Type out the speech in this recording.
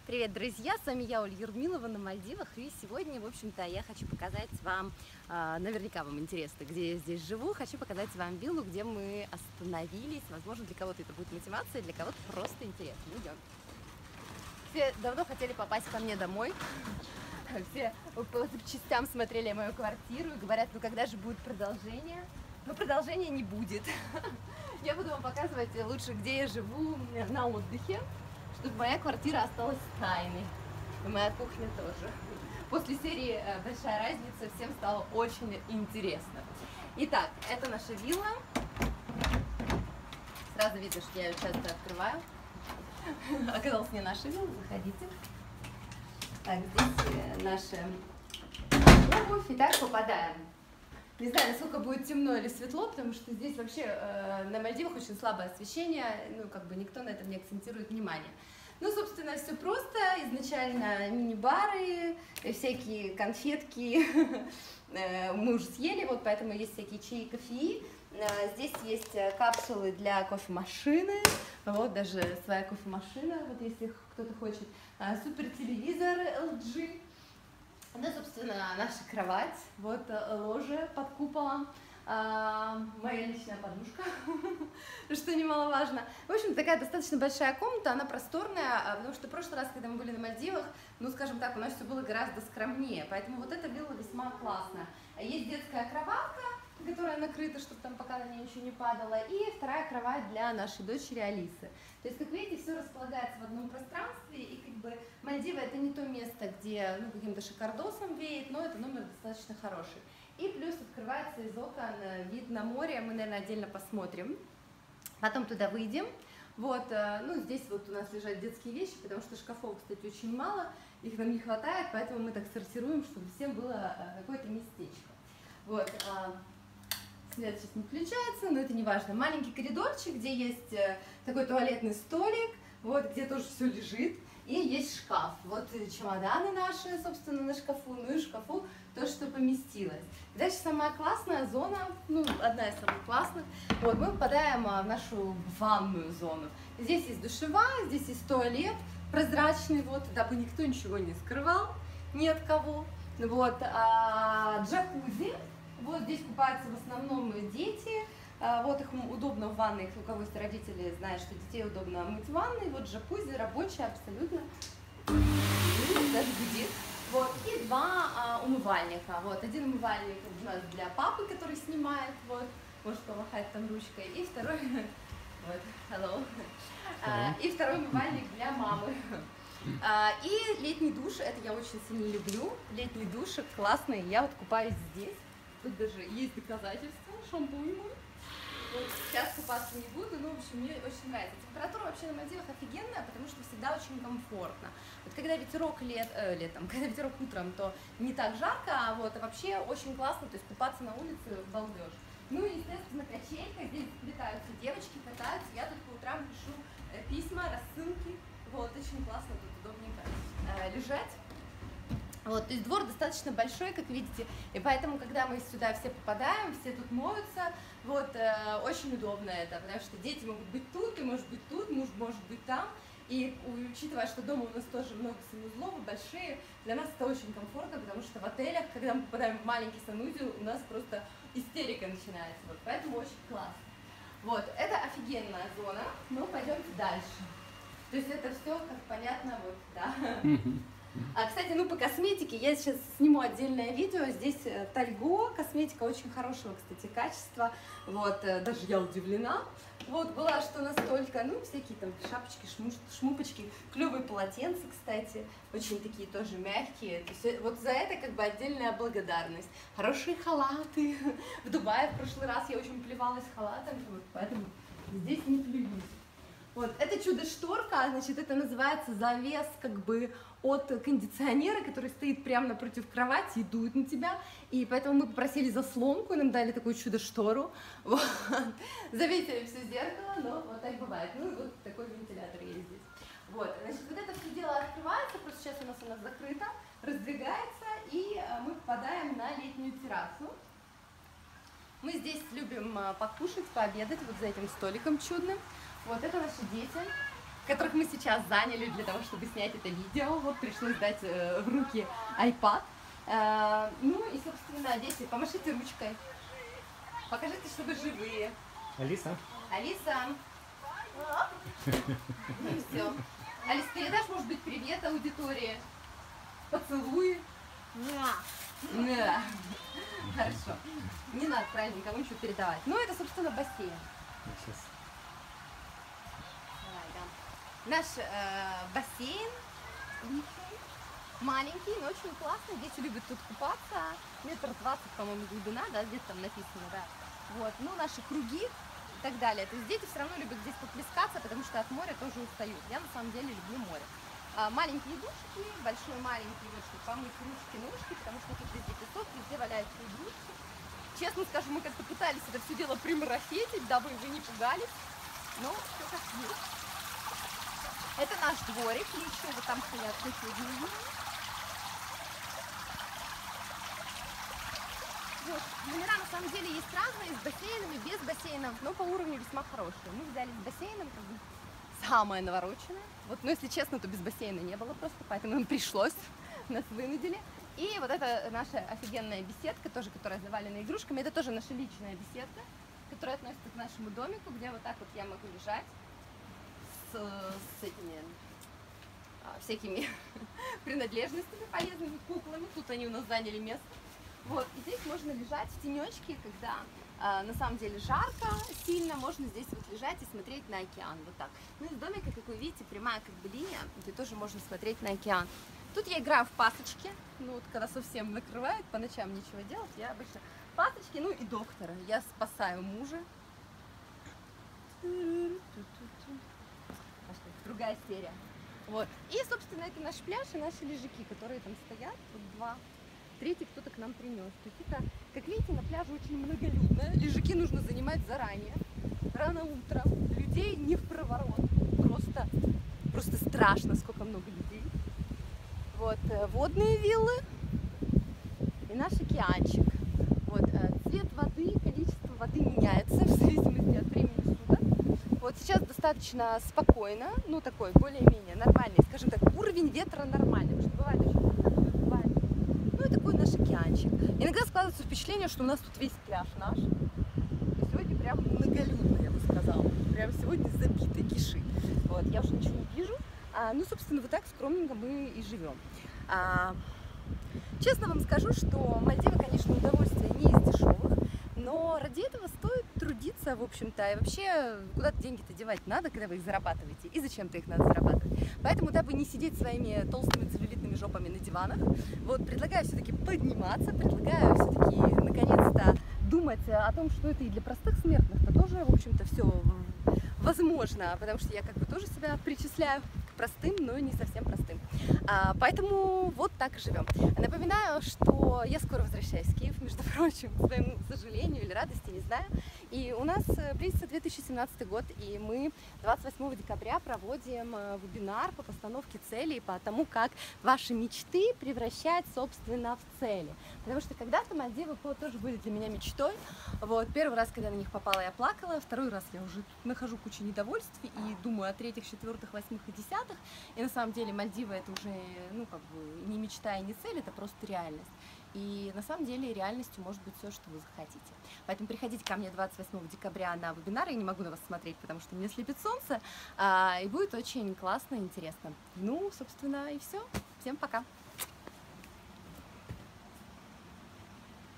Привет, друзья! С вами я, Ольга Юрмилова, на Мальдивах. И сегодня, в общем-то, я хочу показать вам, наверняка вам интересно, где я здесь живу. Хочу показать вам виллу, где мы остановились. Возможно, для кого-то это будет мотивация, для кого-то просто интересно. Идем. Все давно хотели попасть ко мне домой. Все по частям смотрели мою квартиру и говорят, ну когда же будет продолжение? Но продолжения не будет. Я буду вам показывать лучше, где я живу на отдыхе, чтобы моя квартира осталась тайной. И моя кухня тоже. После серии «Большая разница» всем стало очень интересно. Итак, это наша вилла. Сразу видно, что я ее часто открываю. Оказалось, не наша вилла, заходите. Так, здесь наша обувь. Итак, попадаем. Не знаю, насколько будет темно или светло, потому что здесь вообще на Мальдивах очень слабое освещение, ну, как бы никто на этом не акцентирует внимание. Ну, собственно, все просто. Изначально мини-бары, всякие конфетки мы уже съели, вот поэтому есть всякие чаи, кофеи. Здесь есть капсулы для кофемашины, вот даже своя кофемашина, вот если кто-то хочет. Супер телевизор LG. Ну, собственно, наша кровать, вот ложе под куполом, моя личная подушка, что немаловажно. В общем, такая достаточно большая комната, она просторная, потому что в прошлый раз, когда мы были на Мальдивах, ну, скажем так, у нас все было гораздо скромнее, поэтому вот эта вилла весьма классная. Есть детская кроватка, которая накрыта, чтобы там пока на нее ничего не падало, и вторая кровать для нашей дочери Алисы. То есть, как видите, все располагается в одном пространстве, и как бы Мальдивы — это не то место, где, ну, каким-то шикардосом веет, но это номер достаточно хороший. И плюс открывается из окон вид на море, мы, наверное, отдельно посмотрим, потом туда выйдем. Вот, ну, здесь вот у нас лежат детские вещи, потому что шкафов, кстати, очень мало, их нам не хватает, поэтому мы так сортируем, чтобы всем было какое-то местечко. Вот. Свет сейчас не включается, но это не важно. Маленький коридорчик, где есть такой туалетный столик, вот, где тоже все лежит, и есть шкаф. Вот чемоданы наши, собственно, на шкафу, ну и в шкафу то, что поместилось. Дальше самая классная зона, ну, одна из самых классных. Вот, мы попадаем в нашу ванную зону. Здесь есть душевая, здесь есть туалет прозрачный, вот, дабы никто ничего не скрывал, ни от кого. Вот, джакузи. Вот здесь купаются в основном дети, вот их удобно в ванной, у кого есть родители, знают, что детей удобно мыть в ванной, вот джакузи рабочая абсолютно, даже гудит. Вот, и два умывальника, вот, один умывальник у нас для папы, который снимает, вот, может помахать там ручкой, и второй, вот, hello, и второй умывальник для мамы. И летний душ, это я очень сильно люблю, летний душ классный, я вот купаюсь здесь. Тут даже есть доказательства, шампунь мой. Вот сейчас купаться не буду, но, в общем, мне очень нравится. Температура вообще на Мальдивах офигенная, потому что всегда очень комфортно. Вот когда ветерок летом, когда ветерок утром, то не так жарко, а вот вообще очень классно, то есть купаться на улице балдеж. Ну и, естественно, качелька, здесь летаются девочки, катаются, я тут по утрам пишу письма, рассылки, вот, очень классно, тут удобненько лежать. Вот, то есть двор достаточно большой, как видите, и поэтому, когда мы сюда все попадаем, все тут моются, вот, очень удобно это, потому что дети могут быть тут, ты можешь быть тут, муж может быть там, и учитывая, что дома у нас тоже много санузлов, большие, для нас это очень комфортно, потому что в отелях, когда мы попадаем в маленький санузел, у нас просто истерика начинается, вот, поэтому очень классно. Вот, это офигенная зона, но пойдемте дальше. То есть это все, как понятно, вот, да. Кстати, ну по косметике я сейчас сниму отдельное видео. Здесь Тальго, косметика очень хорошего, кстати, качества. Вот, даже я удивлена. Вот, была что настолько, ну, всякие там шапочки, шмупочки, клевые полотенца, кстати, очень такие тоже мягкие. То есть, вот за это как бы отдельная благодарность. Хорошие халаты. В Дубае в прошлый раз я очень плевалась халатами, вот, поэтому здесь не плююсь. Вот, это чудо-шторка, значит, это называется завес как бы от кондиционера, который стоит прямо напротив кровати и дует на тебя. И поэтому мы попросили заслонку, и нам дали такую чудо-штору. Вот. Заветили все зеркало, но вот так бывает. Ну и вот такой вентилятор есть здесь. Вот, значит, вот это все дело открывается, просто сейчас у нас закрыто, раздвигается, и мы попадаем на летнюю террасу. Мы здесь любим покушать, пообедать вот за этим столиком чудным. Вот это наши дети. которых мы сейчас заняли для того, чтобы снять это видео. Вот пришлось дать в руки iPad. Ну и, собственно, дети, помашите ручкой. Покажите, что вы живые. Алиса. Алиса. Ну и все. Алис, передашь, может быть, привет аудитории? Поцелуй. Да. Хорошо. Не надо, правильно, никому ничего передавать. Ну, это, собственно, бассейн. Сейчас. Давай, да. Наш бассейн маленький, но очень классный. Дети любят тут купаться. 1,20 м, по-моему, глубина, да, где-то там написано, да. Вот, ну, наши круги и так далее. То есть дети все равно любят здесь поплескаться, потому что от моря тоже устают. Я, на самом деле, люблю море. Маленькие душки, большой маленький, вот, чтобы помыть ручки, ножки, потому что тут везде песок, везде валяются игрушки. Честно скажу, мы как-то пытались это все дело примарафетить, дабы вы не пугались, но все как есть. Это наш дворик, личный, вот там стоят соседние. Вот. Номера на самом деле есть разные, с бассейнами, без бассейнов, но по уровню весьма хорошие. Мы взяли с бассейном, как бы самое навороченное. Вот, но если честно, то без бассейна не было просто, поэтому им пришлось, нас вынудили. И вот это наша офигенная беседка, тоже, которая завалена игрушками. Это тоже наша личная беседка, которая относится к нашему домику, где вот так вот я могу лежать с этими всякими принадлежностями полезными, куклами. Тут они у нас заняли место. Вот, и здесь можно лежать в тенечке, когда на самом деле жарко сильно, можно здесь вот лежать и смотреть на океан, вот так. Ну и с домика, как вы видите, прямая как бы линия, где тоже можно смотреть на океан. Тут я играю в пасочки, ну вот когда совсем накрывает, по ночам нечего делать, я обычно пасочки, ну и доктора, я спасаю мужа. Другая серия. Вот. И, собственно, это наш пляж и наши лежаки, которые там стоят, вот два. Третий кто-то к нам принес. То есть это, как видите, на пляже очень многолюдно. Лежаки нужно занимать заранее, рано утром. Людей не в проворот. Просто страшно, сколько много людей. Вот водные виллы и наш океанчик. Вот цвет воды, количество воды меняется в зависимости от времени суток. Вот сейчас достаточно спокойно, ну такой более-менее нормальный, скажем так, уровень ветра нормальный, потому что бывает очень много, бывает. Ну и такой наш океанчик. Иногда складывается впечатление, что у нас тут весь пляж наш. Сегодня прям многолюдно, я бы сказала. Прям сегодня забито, киши. Вот, я уже ничего не вижу. Ну, собственно, вот так скромненько мы и живем. Честно вам скажу, что Мальдивы, конечно, удовольствие не из дешевых, но ради этого стоит трудиться, в общем-то, и вообще куда-то деньги-то девать надо, когда вы их зарабатываете, и зачем-то их надо зарабатывать. Поэтому, дабы не сидеть своими толстыми целлюлитными жопами на диванах, вот, предлагаю все-таки подниматься, предлагаю все-таки, наконец-то, думать о том, что это и для простых смертных-то тоже, в общем-то, все возможно, потому что я как бы тоже себя причисляю к простым, но не совсем простым. Поэтому вот так и живем. Напоминаю, что я скоро возвращаюсь в Киев, между прочим, к своему сожалению или радости, не знаю. И у нас близится 2017 год, и мы 28 декабря проводим вебинар по постановке целей, по тому, как ваши мечты превращать, собственно, в цели. Потому что когда-то Мальдивы тоже были для меня мечтой. Вот, первый раз, когда на них попала, я плакала, второй раз я уже тут нахожу кучу недовольств и думаю о третьих, четвертых, восьмых и десятых. И на самом деле Мальдивы это уже, ну, как бы не мечта и не цель, это просто реальность. И на самом деле реальностью может быть все, что вы захотите. Поэтому приходите ко мне 28 декабря на вебинар. Я не могу на вас смотреть, потому что мне слепит солнце. И будет очень классно и интересно. Ну, собственно, и все. Всем пока!